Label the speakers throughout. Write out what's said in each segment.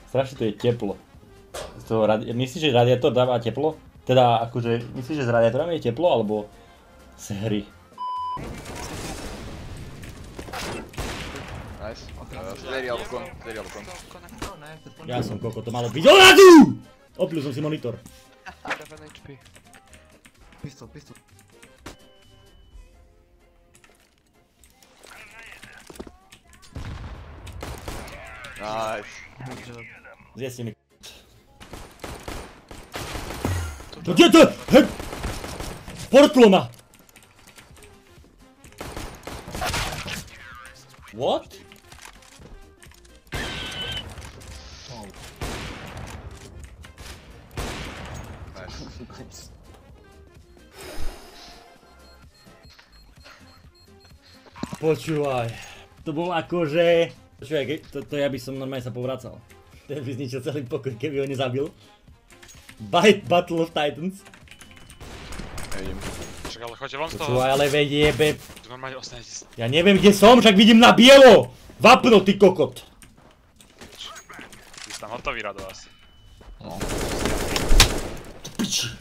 Speaker 1: Strašne to je teplo. Myslíš, že radiátor dáva teplo? Teda akože, myslíš, že s radiátorami je teplo, alebo z hry?
Speaker 2: Nice. Dveri alebo kon.
Speaker 1: Ja som koko, to malo byť ORAZU! Opil som si monitor.
Speaker 3: Pistol.
Speaker 2: Nice.
Speaker 1: Zjeste mi. Kde to? Hej! Portlo ma! What?
Speaker 2: Nice.
Speaker 1: Počúvaj. To bol akože... Počúvaj, to ja by som normálne sa povracal. Ten by zničil celý pokoj, keby ho nezabil. Battle of Titans.
Speaker 2: Nevidím.
Speaker 4: Však ale choďte von z toho.
Speaker 1: Počúvaj, ale veď jebe.
Speaker 4: Tu normálne ostanete sa.
Speaker 1: Ja neviem, kde som, však vidím na bielo! Vapno, ty kokot!
Speaker 4: Vy ste tam hotoví, Rado, asi.
Speaker 2: No.
Speaker 1: Piči.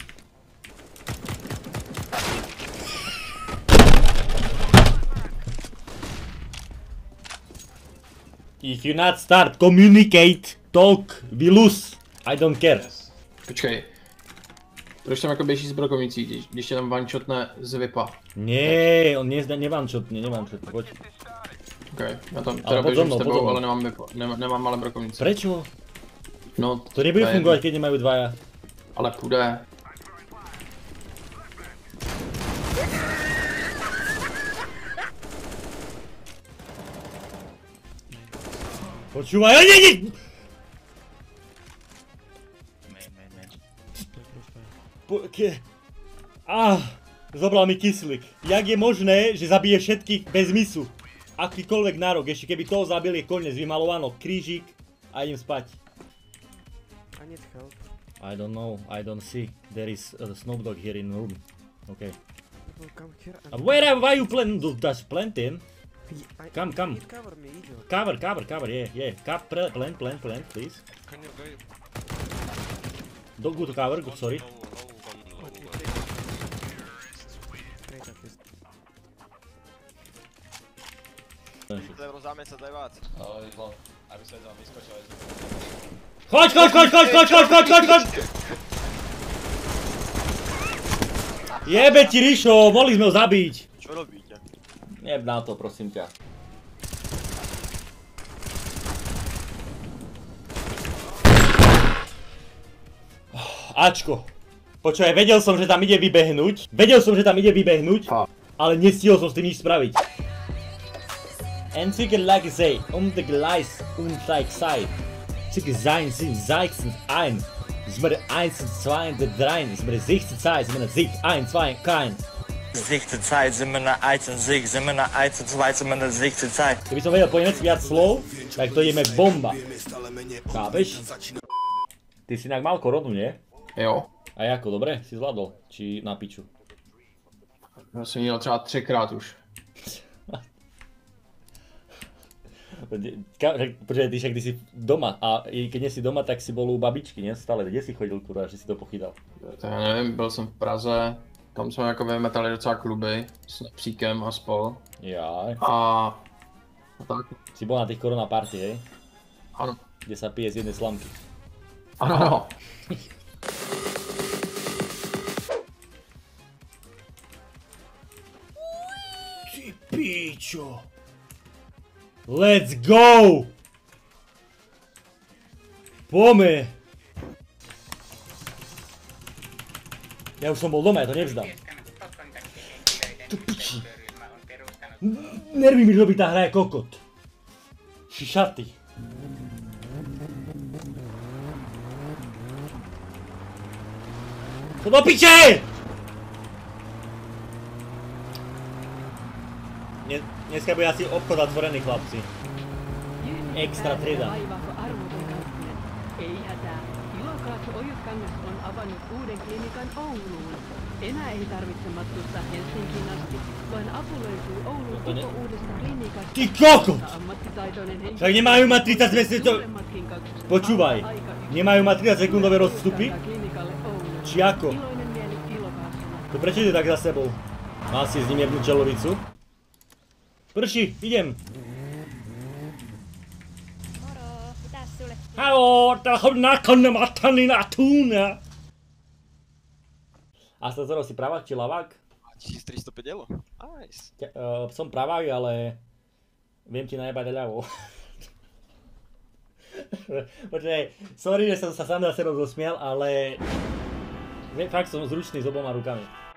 Speaker 1: If you not start, communicate, talk, we lose. I don't care.
Speaker 3: Počkej. Proč tam jako běží s brokovnicí, když tě tam one-shotne z VIPa?
Speaker 1: Nie, on nevančotne, poď.
Speaker 3: Okay. Já tam
Speaker 1: Ale
Speaker 3: teda
Speaker 1: pod
Speaker 3: běžím
Speaker 1: mnou,
Speaker 3: s
Speaker 1: pod
Speaker 3: tebou,
Speaker 1: mnou.
Speaker 3: ale nemám VIPa, nemám ale brokovnici.
Speaker 1: Prečo?
Speaker 3: No,
Speaker 1: To nebude
Speaker 3: je
Speaker 1: fungovať,
Speaker 3: jedno.
Speaker 1: keď nemajú dvaja.
Speaker 3: Ale půjde.
Speaker 1: Počúvaj, nie! Zobral mi kyslík. Jak je možné, že zabije všetkých bez misu? Akýkoľvek nárok, ešte keby toho zabil je koniec, vymalovano, krížik a idem spať.
Speaker 5: I need help.
Speaker 1: I don't know, I don't see. There is a Snoop Dogg here in the room. Okay.
Speaker 5: People come here and...
Speaker 1: Why you does planting? Come.
Speaker 5: Need cover me, idiot.
Speaker 1: Cover, yeah. Plant, please.
Speaker 4: Can you go?
Speaker 1: Go to cover, sorry.
Speaker 5: Straight at least.
Speaker 2: Rozdáme sa dajvác. Aby sa vám vyskočil.
Speaker 1: Choď! Jebe ti, Rišo, mohli sme ho zabiť.
Speaker 2: Čo robíte?
Speaker 1: Jeb na to, prosím ťa. Ačko. Počúvaj, vedel som, že tam ide vybehnúť. Ale nestihol som s tým nič spraviť. Entwickeln like sei, de Gleis und like sei. Zicke sein, sind Seichen ein. Ist mir 1 und 2 und 3. Ist mir 16 Zeit, ist mir 1, 2, kein.
Speaker 6: 16 Zeit, sind wir eine 1 und 6, sind wir eine 1 und 2, sind wir eine 16 Zeit.
Speaker 1: Keby som vedel po nemecky viac slov, tak to ideme bomba. Chápeš? Ty si inak mal koronu, nie?
Speaker 3: Jo.
Speaker 1: A jako, dobre? Si zvládol? Či na piču?
Speaker 3: Já jsem měl třeba 3krát už.
Speaker 1: Počkaj, ty však ty si doma a keď nie si doma, tak si bol u babičky, nie? Stále, kde si chodil, kurva, že si to pochytal?
Speaker 3: To já nevím, byl jsem v Praze, tam jsme jako vymetali docela kluby s Nepříkem a spol.
Speaker 1: Jaj.
Speaker 3: A tak.
Speaker 1: Si bol na tých korona party, hej?
Speaker 3: Ano.
Speaker 1: Kde sa pije z jednej slamky.
Speaker 3: Ano.
Speaker 1: Ty pičo! Let's go! Pome! Ja už som bol doma, ja to nevzdám. Tu piči. Nervy mi robí tá hra je kokot. Šišaty. To do piče! Dneska bude asi obchod otvorený, chlapci. Extra trieda.
Speaker 7: Ei hätää. Ilokaa, ojut Kangas on avannut uuden klinikan Ouluun. Enää ei tarvitse matkustaa Helsinkiin asti, vaan apu löytyy Oulun koko uudesta klinikasta.
Speaker 1: Ty kokot!
Speaker 7: Ammattitaitoinen henkilö.
Speaker 1: Však nemajú mať 30 sekúnd...
Speaker 7: Suuremmatkin kaksoset
Speaker 1: Počúvaj,
Speaker 7: aika yksin.
Speaker 1: nemajú mať 30 sekundové rozstupy?
Speaker 7: Klinikalle Ouluun.
Speaker 1: Či ako?
Speaker 7: Iloinen mieli Ilokaasuna.
Speaker 1: To prečo ide tak za sebou? Má si s ním jednu čelovicu? Prší, idem.
Speaker 8: Moro, mitäs sulle?
Speaker 1: Halo, täällä on nakonna matanina tuna. A z toho si pravák či lavák?
Speaker 2: 1305 elo. Nice.
Speaker 1: Som pravák, ale viem ti najebať ľavou. Počkaj, sorry, že som sa sám na sebe rozosmial, ale fakt som zručný s oboma rukami.